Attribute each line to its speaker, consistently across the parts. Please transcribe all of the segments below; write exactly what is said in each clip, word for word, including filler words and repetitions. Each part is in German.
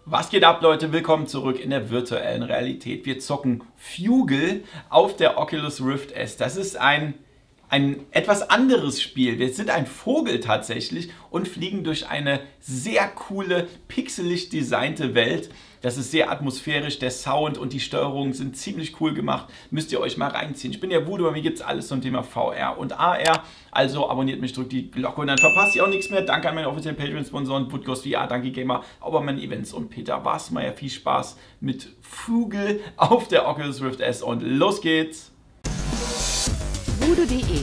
Speaker 1: Was geht ab, Leute? Willkommen zurück in der virtuellen Realität. Wir zocken Fugle auf der Oculus Rift S. Das ist ein, ein etwas anderes Spiel. Wir sind ein Vogel tatsächlich und fliegen durch eine sehr coole, pixelig designte Welt. Das ist sehr atmosphärisch, der Sound und die Steuerung sind ziemlich cool gemacht. Müsst ihr euch mal reinziehen. Ich bin ja Voodoo, bei mir gibt es alles zum Thema V R und A R. Also abonniert mich, drückt die Glocke und dann verpasst ihr auch nichts mehr. Danke an meine offiziellen Patreon-Sponsoren, Woodghost V R, danke Gamer, Aubermann Events und Peter Wasmeier. Viel Spaß mit Fugle auf der Oculus Rift S und los geht's!
Speaker 2: Voodoo punkt de.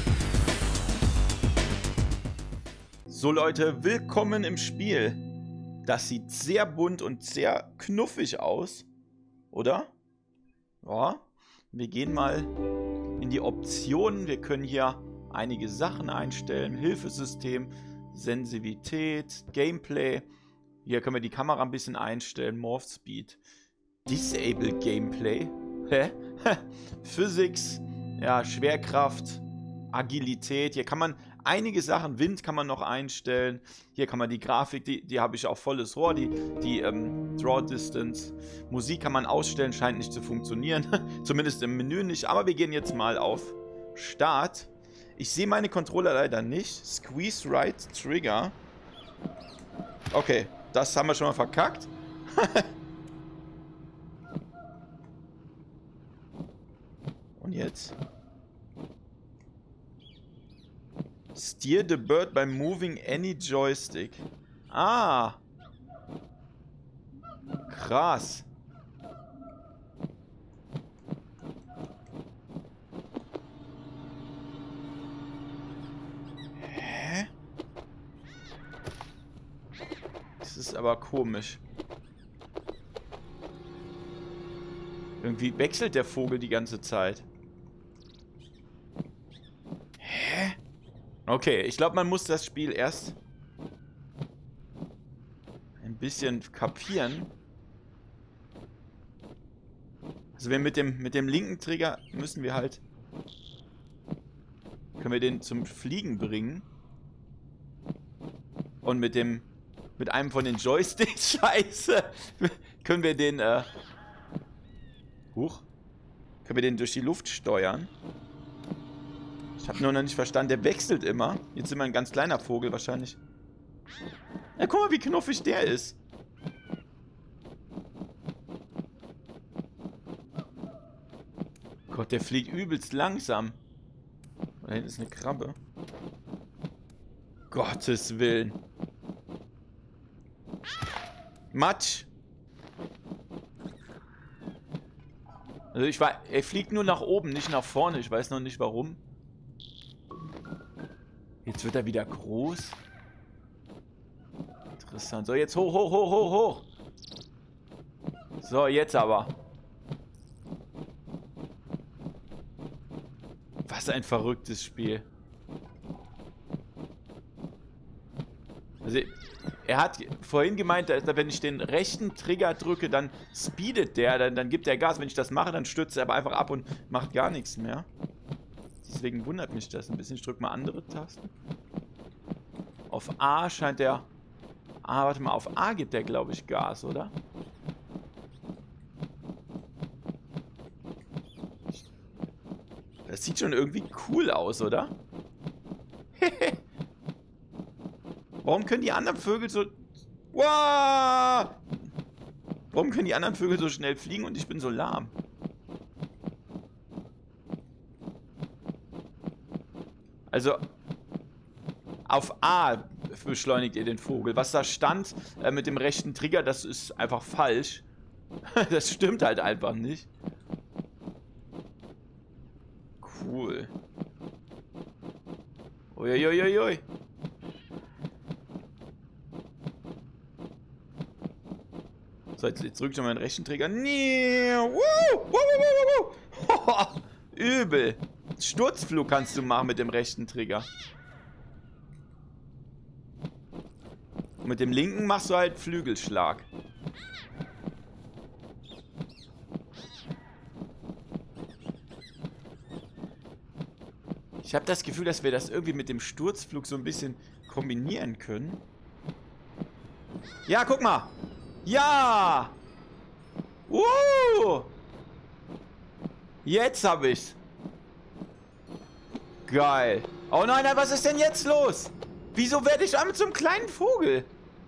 Speaker 1: So Leute, willkommen im Spiel. Das sieht sehr bunt und sehr knuffig aus, oder? Ja, wir gehen mal in die Optionen. Wir können hier einige Sachen einstellen. Hilfesystem, Sensitivität, Gameplay. Hier können wir die Kamera ein bisschen einstellen. Morph Speed, Disable Gameplay, Hä? Physics, ja, Schwerkraft, Agilität. Hier kann man einige Sachen, Wind kann man noch einstellen. Hier kann man die Grafik, die, die habe ich auf volles Rohr, die, die ähm, Draw Distance. Musik kann man ausstellen, scheint nicht zu funktionieren. Zumindest im Menü nicht. Aber wir gehen jetzt mal auf Start. Ich sehe meine Controller leider nicht. Squeeze Right Trigger. Okay, das haben wir schon mal verkackt. Und jetzt? Steer the bird by moving any joystick. Ah. Krass. Hä? Das ist aber komisch. Irgendwie wechselt der Vogel die ganze Zeit. Hä? Okay, ich glaube, man muss das Spiel erst ein bisschen kapieren. Also wir mit dem mit dem linken Trigger müssen wir halt, können wir den zum Fliegen bringen. Und mit dem mit einem von den Joysticks, scheiße, können wir den äh, huch, können wir den durch die Luft steuern. Ich habe nur noch nicht verstanden, der wechselt immer. Jetzt sind wir ein ganz kleiner Vogel wahrscheinlich. Ja, guck mal, wie knuffig der ist. Gott, der fliegt übelst langsam. Da hinten ist eine Krabbe. Gottes Willen. Matsch. Also ich war, er fliegt nur nach oben, nicht nach vorne. Ich weiß noch nicht warum. Jetzt wird er wieder groß. Interessant. So, jetzt hoch, hoch, hoch, hoch, hoch. So, jetzt aber. Was ein verrücktes Spiel. Also, er hat vorhin gemeint, dass wenn ich den rechten Trigger drücke, dann speedet der, dann, dann gibt er Gas. Wenn ich das mache, dann stürzt er aber einfach ab und macht gar nichts mehr. Deswegen wundert mich das ein bisschen. Ich drücke mal andere Tasten. Auf A scheint der... Ah, warte mal. Auf A gibt der, glaube ich, Gas, oder? Das sieht schon irgendwie cool aus, oder? Warum können die anderen Vögel so... Wow! Warum können die anderen Vögel so schnell fliegen und ich bin so lahm? Also, auf A beschleunigt ihr den Vogel. Was da stand äh, mit dem rechten Trigger, das ist einfach falsch. Das stimmt halt einfach nicht. Cool. Uiuiuiui. So, jetzt, jetzt drücke ich noch meinen rechten Trigger. Nee. Woo, woo, woo, woo, woo. Übel. Sturzflug kannst du machen mit dem rechten Trigger. Und mit dem linken machst du halt Flügelschlag. Ich habe das Gefühl, dass wir das irgendwie mit dem Sturzflug so ein bisschen kombinieren können. Ja, guck mal. Ja! Uh! Jetzt hab ich's. Geil. Oh nein, nein, was ist denn jetzt los? Wieso werde ich mit so einem kleinen Vogel?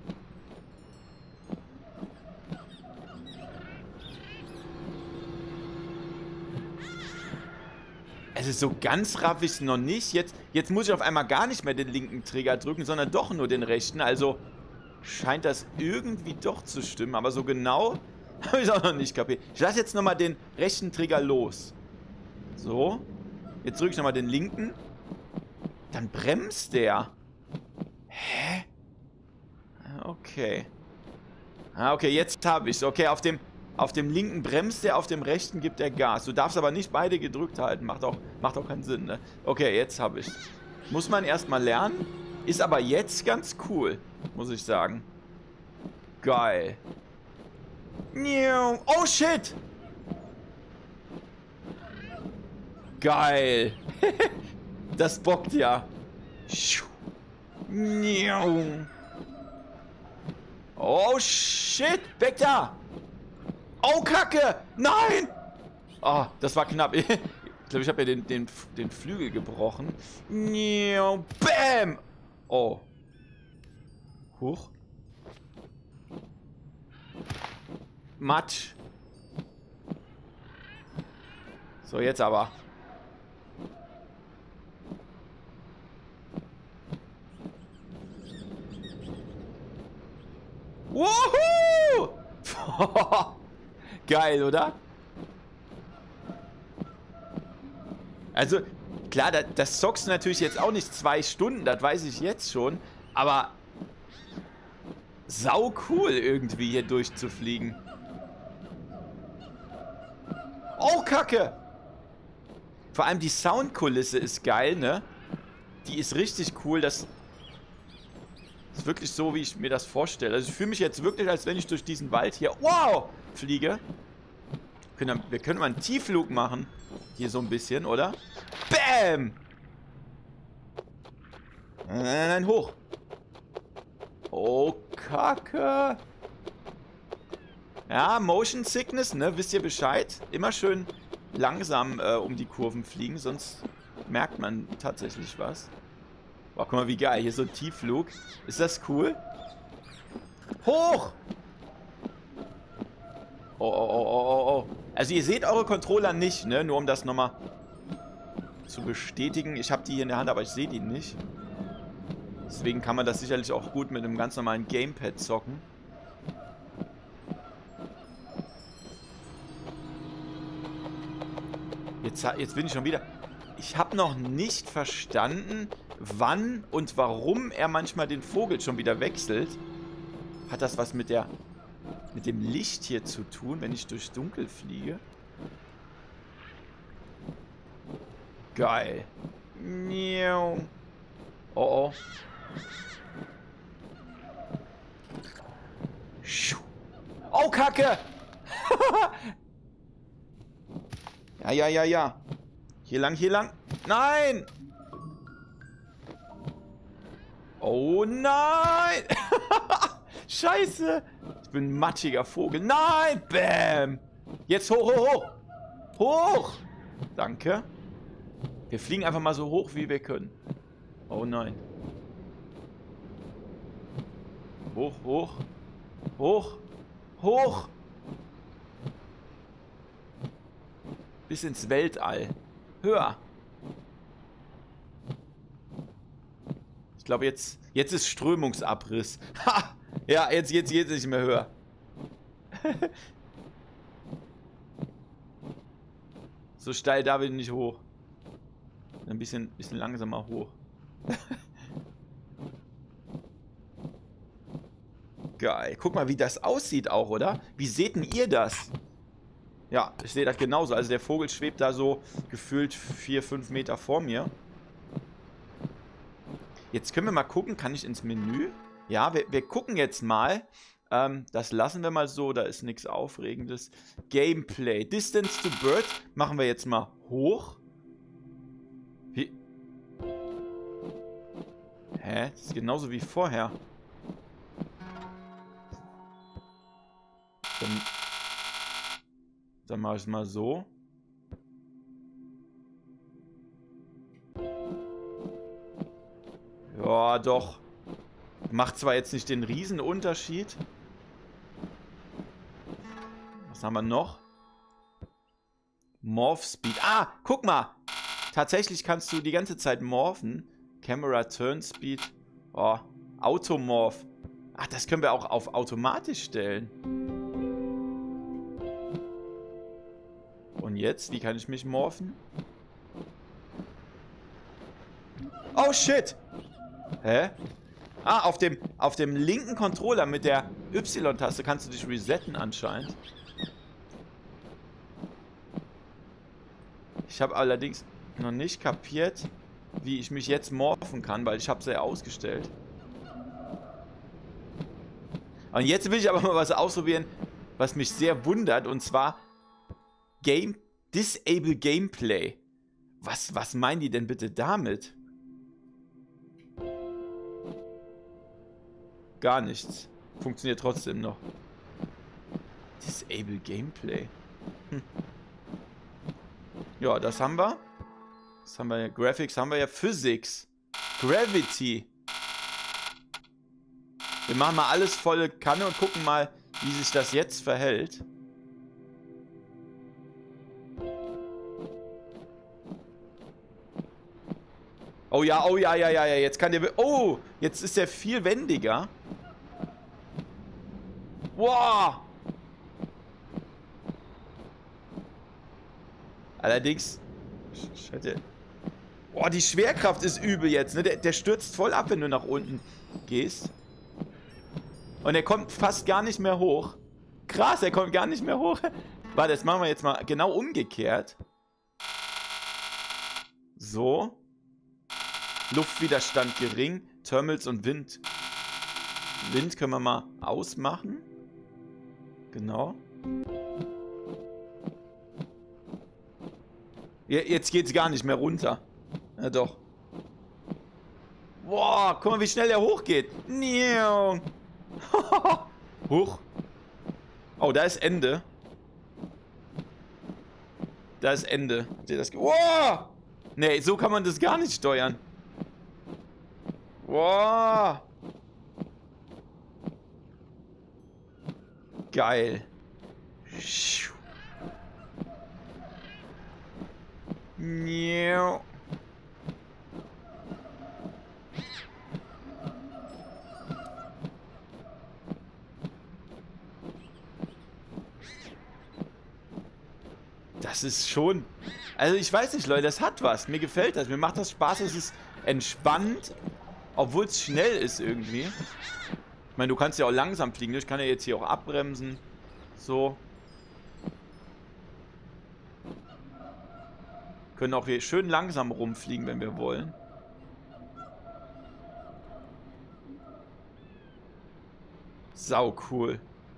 Speaker 1: Also so ganz raff ich es noch nicht. Jetzt, jetzt muss ich auf einmal gar nicht mehr den linken Trigger drücken, sondern doch nur den rechten. Also scheint das irgendwie doch zu stimmen. Aber so genau habe ich es auch noch nicht kapiert. Ich lasse jetzt nochmal den rechten Trigger los. So. Jetzt drücke ich nochmal den linken. Dann bremst der. Hä? Okay. Ah, okay, jetzt habe ich es. Okay, auf dem, auf dem linken bremst der, auf dem rechten gibt er Gas. Du darfst aber nicht beide gedrückt halten. Macht auch, macht auch keinen Sinn, ne? Okay, jetzt habe ich es. Muss man erstmal lernen. Ist aber jetzt ganz cool, muss ich sagen. Geil. Oh, shit! Geil. Das bockt ja. Oh, shit. Weg da. Oh, Kacke. Nein. Oh, das war knapp. Ich glaube, ich habe ja den, den, den Flügel gebrochen. Bam. Oh. Huch. Matsch. So, jetzt aber. Woohoo! Geil, oder? Also, klar, das, das zockst du natürlich jetzt auch nicht zwei Stunden, das weiß ich jetzt schon. Aber sau cool irgendwie hier durchzufliegen. Oh, Kacke! Vor allem die Soundkulisse ist geil, ne? Die ist richtig cool, das ist wirklich so, wie ich mir das vorstelle. Also ich fühle mich jetzt wirklich, als wenn ich durch diesen Wald hier, wow, fliege. Wir können, wir können mal einen Tiefflug machen. Hier so ein bisschen, oder? Bam! Nein, nein, nein, hoch. Oh, Kacke. Ja, Motion Sickness, ne? Wisst ihr Bescheid? Immer schön langsam äh, um die Kurven fliegen, sonst merkt man tatsächlich was. Boah, guck mal, wie geil. Hier so ein Tiefflug. Ist das cool? Hoch! Oh, oh, oh, oh, oh, oh. Also ihr seht eure Controller nicht, ne? Nur um das nochmal zu bestätigen. Ich habe die hier in der Hand, aber ich sehe die nicht. Deswegen kann man das sicherlich auch gut mit einem ganz normalen Gamepad zocken. Jetzt, jetzt bin ich schon wieder... Ich habe noch nicht verstanden, wann und warum er manchmal den Vogel schon wieder wechselt. Hat das was mit der mit dem Licht hier zu tun, wenn ich durchs Dunkel fliege? Geil. Oh oh. Oh, Kacke! Ja, ja, ja, ja. Hier lang, hier lang. Nein! Oh nein! Scheiße! Ich bin ein matschiger Vogel. Nein! Bam! Jetzt hoch, hoch, hoch! Hoch! Danke. Wir fliegen einfach mal so hoch, wie wir können. Oh nein. Hoch, hoch. Hoch. Hoch! Bis ins Weltall. Höher. Ich glaube, jetzt, jetzt ist Strömungsabriss. Ha! Ja, jetzt, jetzt geht es nicht mehr höher. So steil da will ich nicht hoch. Ein bisschen, bisschen langsamer hoch. Geil. Guck mal, wie das aussieht auch, oder? Wie seht denn ihr das? Ja, ich sehe das genauso. Also der Vogel schwebt da so gefühlt vier, fünf Meter vor mir. Jetzt können wir mal gucken. Kann ich ins Menü? Ja, wir, wir gucken jetzt mal. Ähm, das lassen wir mal so. Da ist nichts Aufregendes. Gameplay. Distance to Bird. Machen wir jetzt mal hoch. Wie? Hä? Das ist genauso wie vorher. Dann, dann mache ich es mal so. Ja, doch. Macht zwar jetzt nicht den Riesenunterschied. Was haben wir noch? Morph Speed. Ah, guck mal. Tatsächlich kannst du die ganze Zeit morphen. Camera Turn Speed. Oh, Automorph. Ach, das können wir auch auf automatisch stellen. Und jetzt, wie kann ich mich morphen? Oh, shit. Hä? Ah, auf dem, auf dem linken Controller mit der Y-Taste kannst du dich resetten anscheinend. Ich habe allerdings noch nicht kapiert, wie ich mich jetzt morphen kann, weil ich habe es ja ausgestellt. Und jetzt will ich aber mal was ausprobieren, was mich sehr wundert, und zwar Game Disable Gameplay. Was, was meinen die denn bitte damit? Gar nichts. Funktioniert trotzdem noch. Disable Gameplay. Hm. Ja, das haben wir. Das haben wir ja. Graphics haben wir ja. Physics. Gravity. Wir machen mal alles volle Kanne und gucken mal, wie sich das jetzt verhält. Oh ja, oh ja, ja, ja, ja. Jetzt kann der... Oh, jetzt ist der viel wendiger. Wow. Allerdings... Boah, die Schwerkraft ist übel jetzt, ne? Der, der stürzt voll ab, wenn du nach unten gehst. Und er kommt fast gar nicht mehr hoch. Krass, er kommt gar nicht mehr hoch. Warte, das machen wir jetzt mal genau umgekehrt. So. Luftwiderstand gering. Thermals und Wind. Wind können wir mal ausmachen. Genau. Jetzt geht es gar nicht mehr runter. Ja, doch. Boah, guck mal, wie schnell er hochgeht. Hoch. Oh, da ist Ende. Da ist Ende. Das wow! Nee, so kann man das gar nicht steuern. Wow! Geil. Das ist schon... Also ich weiß nicht, Leute, das hat was. Mir gefällt das. Mir macht das Spaß. Es ist entspannt. Obwohl es schnell ist irgendwie. Ich meine, du kannst ja auch langsam fliegen. Ich kann ja jetzt hier auch abbremsen. So. Können auch hier schön langsam rumfliegen, wenn wir wollen. Sau cool.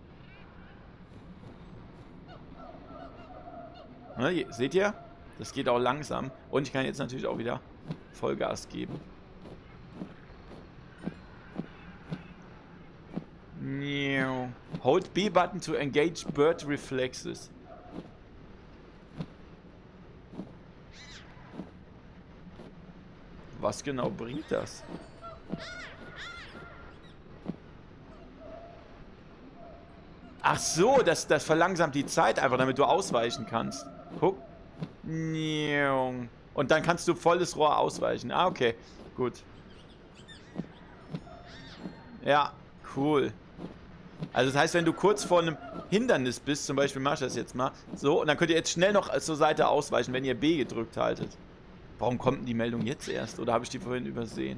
Speaker 1: Ne, seht ihr? Das geht auch langsam. Und ich kann jetzt natürlich auch wieder Vollgas geben. Hold B button to engage bird reflexes. Was genau bringt das? Ach so, das, das verlangsamt die Zeit einfach, damit du ausweichen kannst. Guck. Und dann kannst du volles Rohr ausweichen. Ah, okay. Gut. Ja, cool. Also das heißt, wenn du kurz vor einem Hindernis bist, zum Beispiel mach ich das jetzt mal, so, und dann könnt ihr jetzt schnell noch zur Seite ausweichen, wenn ihr B gedrückt haltet. Warum kommt denn die Meldung jetzt erst? Oder habe ich die vorhin übersehen?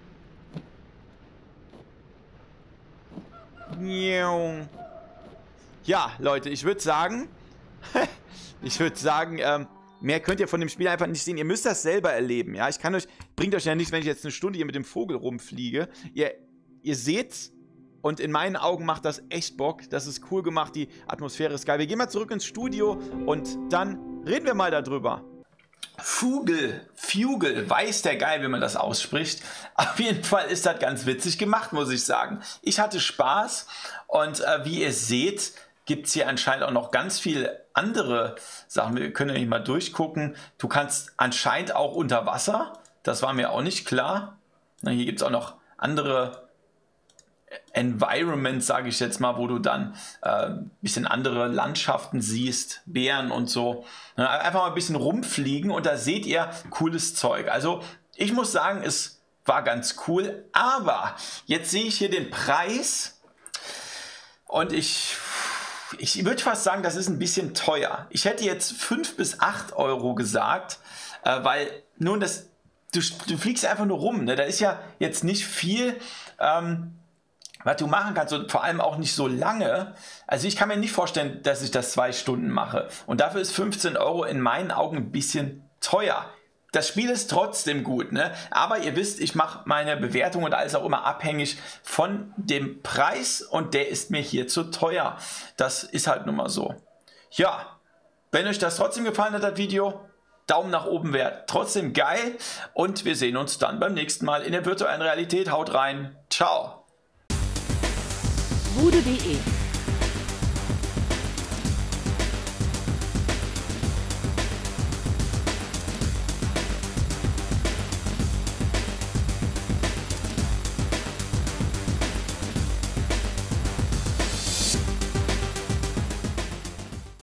Speaker 1: Ja, Leute, ich würde sagen, ich würde sagen, ähm, mehr könnt ihr von dem Spiel einfach nicht sehen. Ihr müsst das selber erleben, ja. Ich kann euch, bringt euch ja nichts, wenn ich jetzt eine Stunde hier mit dem Vogel rumfliege. Ihr, ihr seht's. Und in meinen Augen macht das echt Bock. Das ist cool gemacht, die Atmosphäre ist geil. Wir gehen mal zurück ins Studio und dann reden wir mal darüber. Fugel, Fugel, weiß der Geil, wie man das ausspricht. Auf jeden Fall ist das ganz witzig gemacht, muss ich sagen. Ich hatte Spaß und äh, wie ihr seht, gibt es hier anscheinend auch noch ganz viele andere Sachen. Wir können ja mal durchgucken. Du kannst anscheinend auch unter Wasser. Das war mir auch nicht klar. Na, hier gibt es auch noch andere Environments, sage ich jetzt mal, wo du dann ein äh, bisschen andere Landschaften siehst, Bären und so. Na, einfach mal ein bisschen rumfliegen und da seht ihr cooles Zeug. Also ich muss sagen, es war ganz cool, aber jetzt sehe ich hier den Preis und ich, ich würde fast sagen, das ist ein bisschen teuer. Ich hätte jetzt fünf bis acht Euro gesagt, äh, weil nun das, du, du fliegst einfach nur rum, ne? Da ist ja jetzt nicht viel, ähm, was du machen kannst und vor allem auch nicht so lange. Also ich kann mir nicht vorstellen, dass ich das zwei Stunden mache und dafür ist fünfzehn Euro in meinen Augen ein bisschen teuer. Das Spiel ist trotzdem gut, ne? Aber ihr wisst, ich mache meine Bewertung und alles auch immer abhängig von dem Preis und der ist mir hier zu teuer. Das ist halt nun mal so. Ja, wenn euch das trotzdem gefallen hat, das Video, Daumen nach oben wäre trotzdem geil und wir sehen uns dann beim nächsten Mal in der virtuellen Realität. Haut rein, ciao!
Speaker 2: Voodoo punkt de